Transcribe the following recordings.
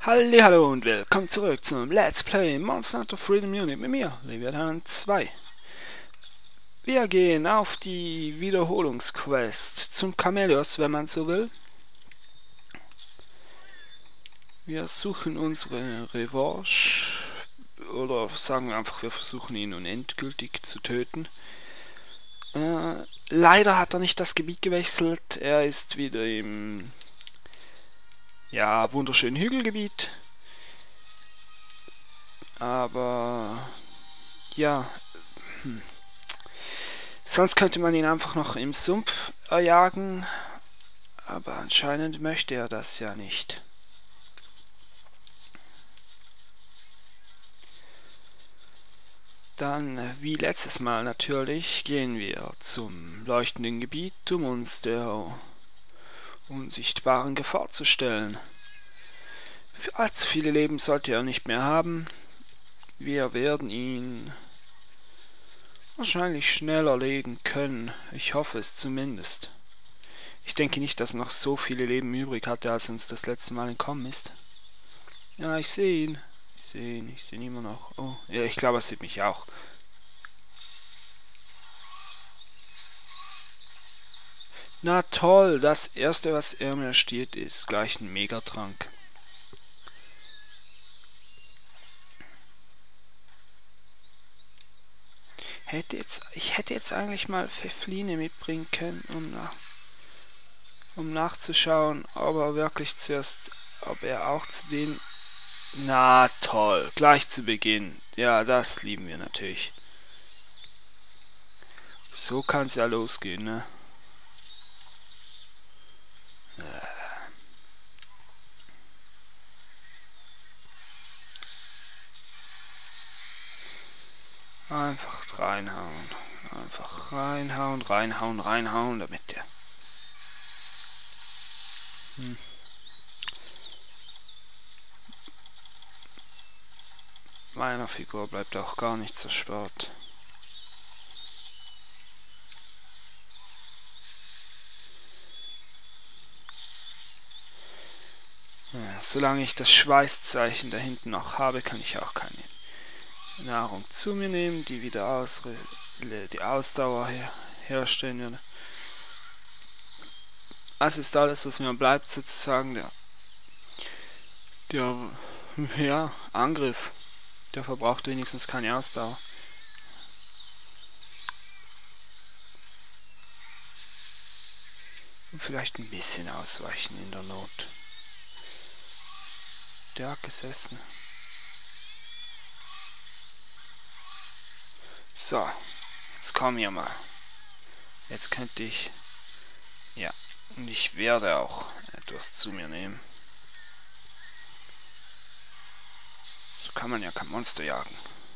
Hallo und willkommen zurück zum Let's Play Monster Hunter Freedom Unit mit mir, Leviathan 2. Wir gehen auf die Wiederholungsquest zum Chameleos, wenn man so will. Wir suchen unsere Revanche, oder sagen wir einfach, wir versuchen ihn nun endgültig zu töten. Leider hat er nicht das Gebiet gewechselt, er ist wieder im wunderschönen Hügelgebiet. Aber ja, sonst könnte man ihn einfach noch im Sumpf erjagen, aber anscheinend möchte er das ja nicht. Dann, wie letztes Mal natürlich, gehen wir zum leuchtenden Gebiet, um uns der unsichtbaren Gefahr zu stellen. Für allzu viele Leben sollte er nicht mehr haben. Wir werden ihn wahrscheinlich schnell erlegen können. Ich hoffe es zumindest. Ich denke nicht, dass er noch so viele Leben übrig hatte, als uns das letzte Mal entkommen ist. Ja, ich sehe ihn. Ich sehe ihn immer noch. Oh, ja, ich glaube, er sieht mich auch. Na toll, das erste, was er mir stiehlt, ist gleich ein Megatrank. Ich hätte jetzt eigentlich mal Pfeffline mitbringen können, um nachzuschauen, ob er auch zu den... Na toll, gleich zu Beginn. Ja, das lieben wir natürlich. So kann es ja losgehen, ne? Einfach reinhauen. Einfach reinhauen, damit der... Meiner Figur bleibt auch gar nichts erspart. Ja, solange ich das Schweißzeichen da hinten noch habe, kann ich auch keine Nahrung zu mir nehmen, die wieder die Ausdauer herstellen würde. Das ist alles, was mir bleibt, sozusagen der Angriff. Der verbraucht wenigstens keine Ausdauer. Und vielleicht ein bisschen ausweichen in der Not. Der hat gesessen. So, jetzt komm hier mal. Jetzt könnte ich... Ja, und ich werde auch etwas zu mir nehmen. So kann man ja kein Monster jagen.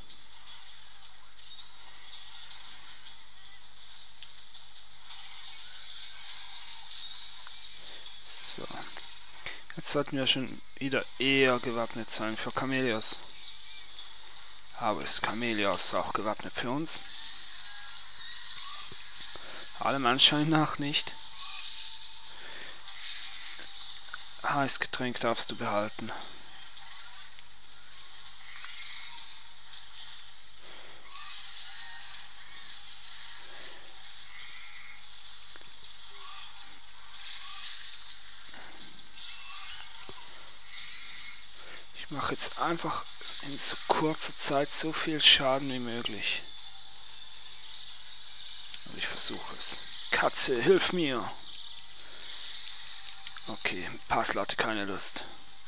So. Jetzt sollten wir schon wieder eher gewappnet sein für Chameleos. Aber ist Chameleos auch gewappnet für uns? Allem Anschein nach nicht. Heißgetränk darfst du behalten. Ich mache jetzt einfach in so kurzer Zeit so viel Schaden wie möglich. Und ich versuche es. Katze, hilf mir! Okay, Puzzle hatte keine Lust.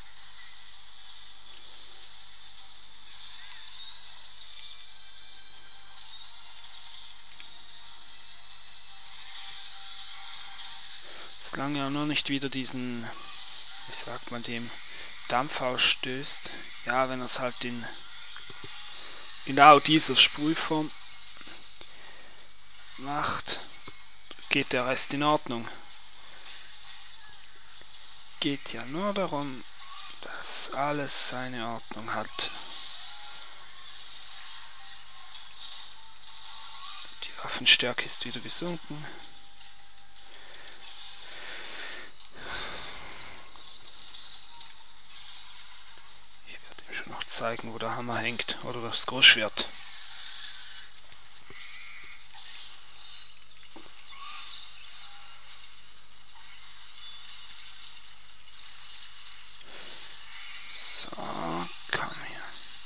Solange er nur nicht wieder diesen, wie sagt man dem, Dampf ausstößt. Ja, wenn er es halt in genau dieser Sprühform macht, geht der Rest in Ordnung. Geht ja nur darum, dass alles seine Ordnung hat. Die Waffenstärke ist wieder gesunken. zeigen, wo der Hammer hängt oder das Großschwert. So, komm her.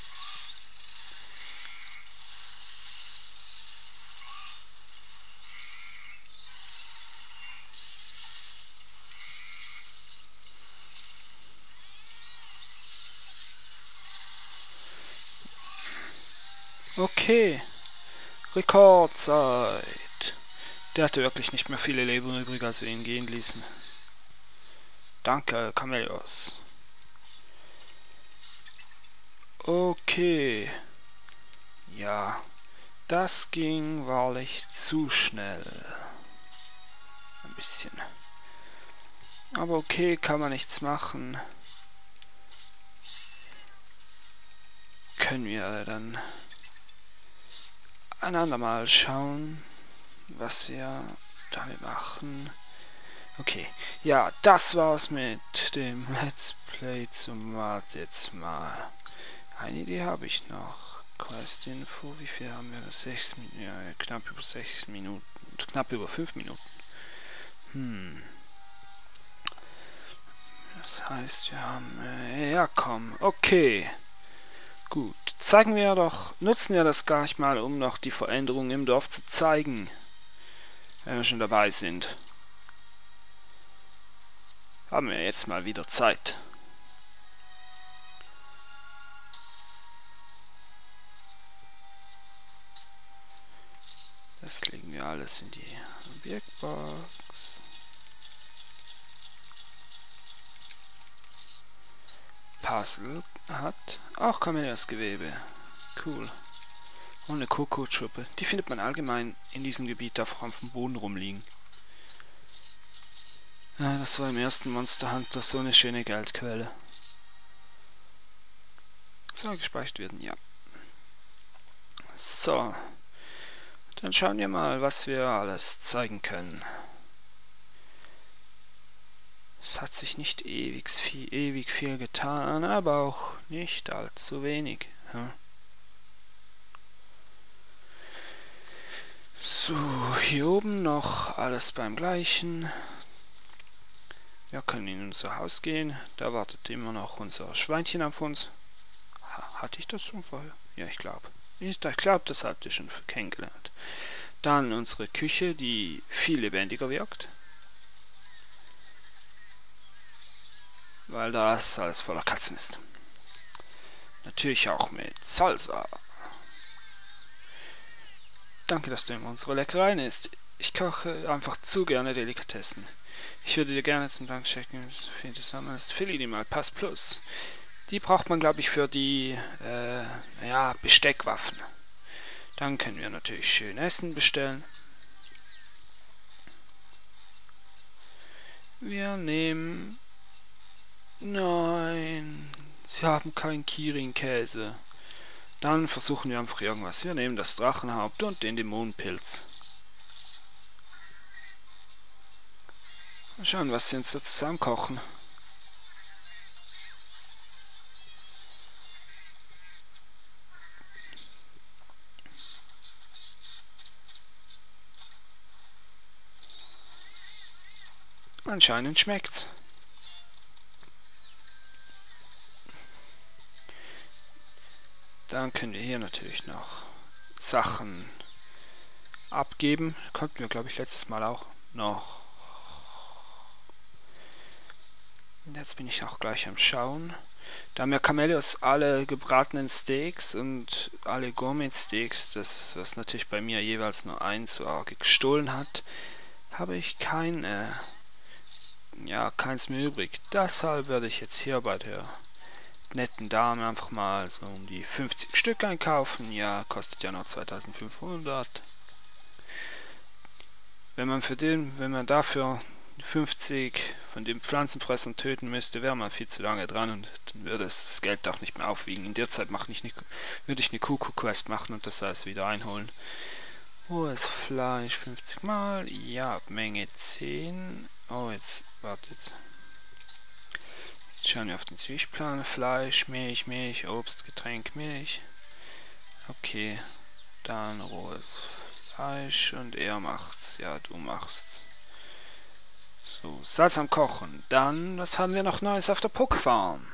Okay, Rekordzeit. Der hatte wirklich nicht mehr viele Leben übrig, als wir ihn gehen ließen. Danke, Camellios. Okay. Ja, das ging wahrlich zu schnell. Ein bisschen. Aber okay, kann man nichts machen. Können wir dann ein andermal schauen, was wir damit machen. Okay, ja, das war's mit dem Let's Play zum Wart jetzt mal. Eine Idee habe ich noch. Quest Info, wie viel haben wir? 6 Minuten, ja, knapp über 6 Minuten, knapp über 5 Minuten. Das heißt, wir haben, ja komm, okay. Gut, nutzen wir das gleich mal, um noch die Veränderungen im Dorf zu zeigen, wenn wir schon dabei sind. Haben wir jetzt mal wieder Zeit. Das legen wir alles in die Objektbox. Puzzle hat auch Camellias-Gewebe. Cool. Und eine Kokoschuppe. Die findet man allgemein in diesem Gebiet einfach auf dem Boden rumliegen. Ja, das war im ersten Monster Hunter so eine schöne Geldquelle. Soll gespeichert werden, ja. So. Dann schauen wir mal, was wir alles zeigen können. Es hat sich nicht ewig viel getan, aber auch nicht allzu wenig. Ja. So, hier oben noch alles beim Gleichen. Wir können in unser Haus gehen. Da wartet immer noch unser Schweinchen auf uns. Hatte ich das schon vorher? Ja, ich glaube. Ich glaube, das habt ihr schon kennengelernt. Dann unsere Küche, die viel lebendiger wirkt. Weil das alles voller Katzen ist. Natürlich auch mit Salsa. Danke, dass du immer unsere Leckereien isst. Ich koche einfach zu gerne Delikatessen. Ich würde dir gerne zum Dank schenken, das Fellini mal Pass Plus. Die braucht man, glaube ich, für die Besteckwaffen. Dann können wir natürlich schön Essen bestellen. Wir nehmen... Nein, sie haben keinen Kirin-Käse. Dann versuchen wir einfach irgendwas. Wir nehmen das Drachenhaupt und den Dämonenpilz. Mal schauen, was sie uns da zusammen kochen. Anscheinend schmeckt's. Dann können wir hier natürlich noch Sachen abgeben. Konnten wir, glaube ich, letztes Mal auch noch. Und jetzt bin ich auch gleich am Schauen. Da haben wir Camellios alle gebratenen Steaks und alle Gourmet-Steaks, das was natürlich bei mir jeweils nur eins so arg gestohlen hat, habe ich keins mehr übrig. Deshalb werde ich jetzt hier bei der netten Dame einfach mal so um die 50 Stück einkaufen. Ja, kostet ja noch 2500. Wenn man dafür 50 von den Pflanzenfressern töten müsste, wäre man viel zu lange dran und dann würde es das Geld auch nicht mehr aufwiegen. In der Zeit würde ich eine Kuckuck-Quest machen und das alles wieder einholen. Rohes Fleisch 50 Mal. Ja, Menge 10. Oh, jetzt, warte jetzt. Schauen wir auf den Zwischenplan. Fleisch, Milch, Obst, Getränk, Milch. Okay, dann rohes Fleisch und er macht's. Ja, du machst's. So, Salz am Kochen. Dann, was haben wir noch Neues auf der Pokefarm?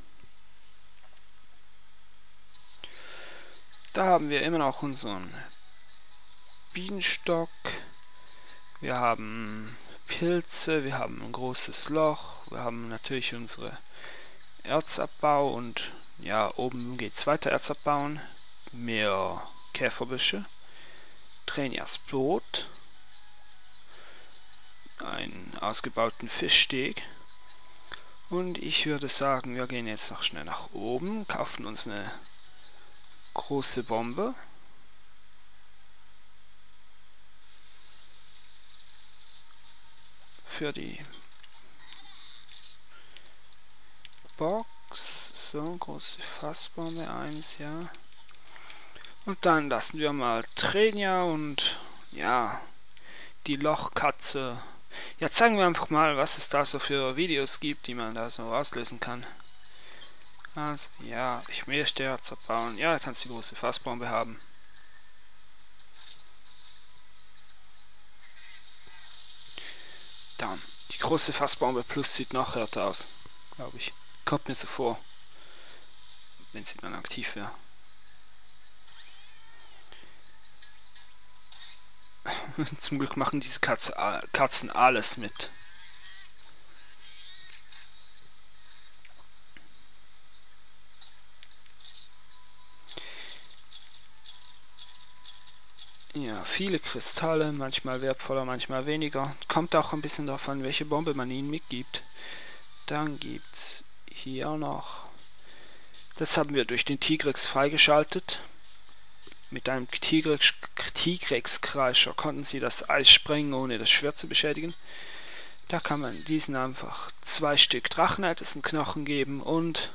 Da haben wir immer noch unseren Bienenstock. Wir haben Pilze, wir haben ein großes Loch. Wir haben natürlich unsere Erzabbau und ja, oben geht's weiter Erz abbauen. Mehr Käferbüsche. Trenias Boot. Einen ausgebauten Fischsteg. Und ich würde sagen, wir gehen jetzt noch schnell nach oben, kaufen uns eine große Bombe. Für die Box. So, große Fassbombe, 1, ja. Und dann lassen wir mal Trenia und ja, die Lochkatze. Ja, zeigen wir einfach mal, was es da so für Videos gibt, die man da so auslösen kann. Also, ja, ich möchte Erz abbauen. Ja, da kannst du die große Fassbombe haben. Dann, die große Fassbombe plus sieht noch härter aus, glaube ich. Kommt mir so vor, wenn sie dann aktiv wäre. Zum Glück machen diese Katzen alles mit. Ja, viele Kristalle, manchmal wertvoller, manchmal weniger. Kommt auch ein bisschen darauf an, welche Bombe man ihnen mitgibt. Dann gibt's hier noch... Das haben wir durch den Tigrex freigeschaltet. Mit einem Tigrex-Kreischer konnten sie das Eis sprengen, ohne das Schwert zu beschädigen. Da kann man diesen einfach 2 Stück Drachenältesten-Knochen geben und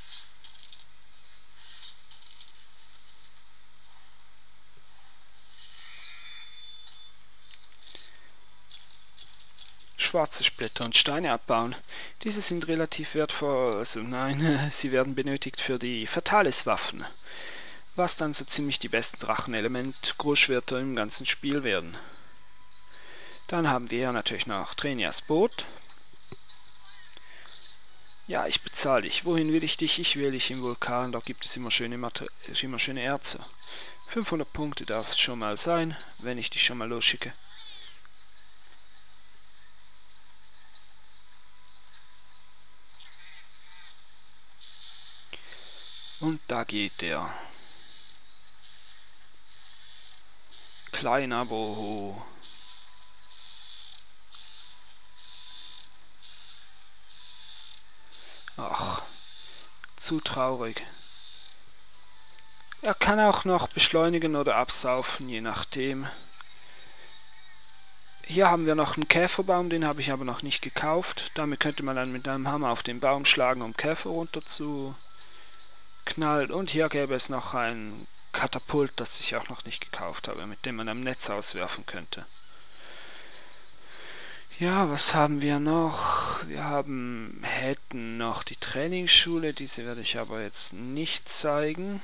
schwarze Splitter und Steine abbauen. Diese sind relativ wertvoll, also nein, sie werden benötigt für die Fatalis-Waffen, was dann so ziemlich die besten Drachenelement-Großschwerter im ganzen Spiel werden. Dann haben wir natürlich noch Trenias Boot. Ja, ich bezahle dich. Wohin will ich dich? Ich will dich im Vulkan, da gibt es immer schöne Erze. 500 Punkte darf es schon mal sein, wenn ich dich schon mal losschicke. Und da geht der kleiner Boho. Ach, zu traurig. Er kann auch noch beschleunigen oder absaufen, je nachdem. Hier haben wir noch einen Käferbaum, den habe ich aber noch nicht gekauft. Damit könnte man dann mit einem Hammer auf den Baum schlagen, um Käfer runter zu knallen. Und hier gäbe es noch ein Katapult, das ich auch noch nicht gekauft habe, mit dem man am Netz auswerfen könnte. Ja, was haben wir noch? Wir hätten noch die Trainingsschule, diese werde ich aber jetzt nicht zeigen.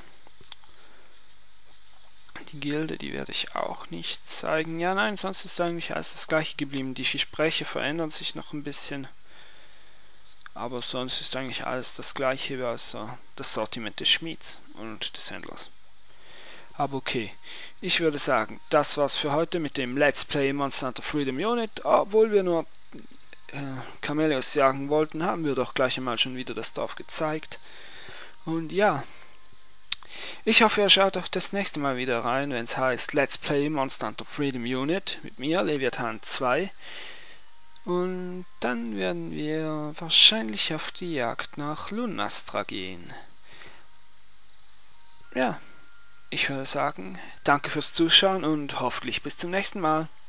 Die Gilde, die werde ich auch nicht zeigen. Ja, nein, sonst ist eigentlich alles das gleiche geblieben. Die Gespräche verändern sich noch ein bisschen. Aber sonst ist eigentlich alles das gleiche, außer das Sortiment des Schmieds und des Händlers. Aber okay, ich würde sagen, das war's für heute mit dem Let's Play Monster Hunter Freedom Unit. Obwohl wir nur Camellios jagen wollten, haben wir doch gleich einmal schon wieder das Dorf gezeigt. Und ja, ich hoffe, ihr schaut auch das nächste Mal wieder rein, wenn es heißt Let's Play Monster Hunter Freedom Unit mit mir, Leviathan 2. Und dann werden wir wahrscheinlich auf die Jagd nach Lunastra gehen. Ja, ich würde sagen, danke fürs Zuschauen und hoffentlich bis zum nächsten Mal.